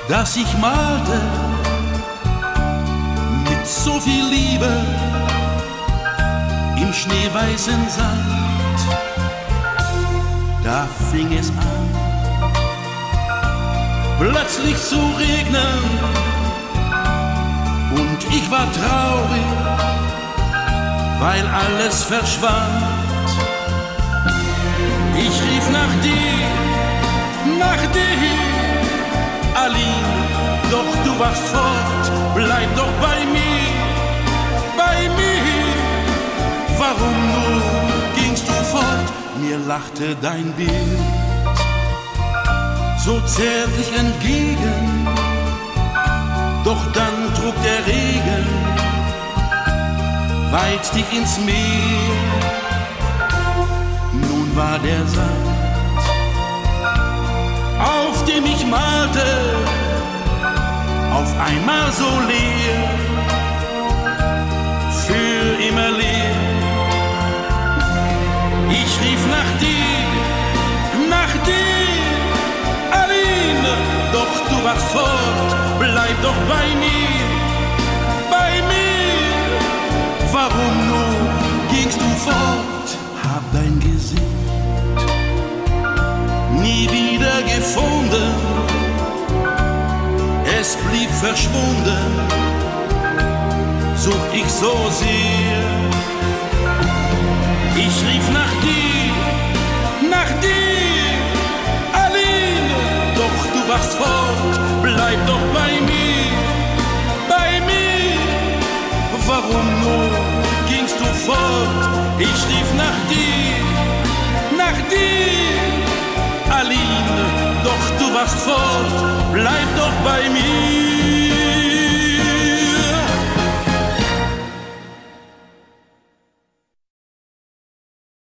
das ich malte mit so viel Liebe im schneeweißen Sand. Da fing es an, plötzlich zu regnen, und ich war traurig, weil alles verschwand. Ich rief nach dir, Aline, doch du warst fort, bleib doch bei mir, warum nur gingst du fort? Mir lachte dein Bild so zärtlich entgegen, doch dann trug der Regen weit dich ins Meer. Nun war der Sand, auf dem ich malte, auf einmal so leer, für immer leer. Ich rief nach dir, Aline, doch du warst fort, bleib doch bei mir, warum nur gingst du fort? Hab dein Gesicht nie wieder gefunden, es blieb verschwunden, such ich so sehr. Ich rief nach dir, Aline, doch du warst fort, bleib doch bei mir, warum nur gingst du fort? Ich rief nach dir, Aline, doch du warst fort, bleib doch bei mir.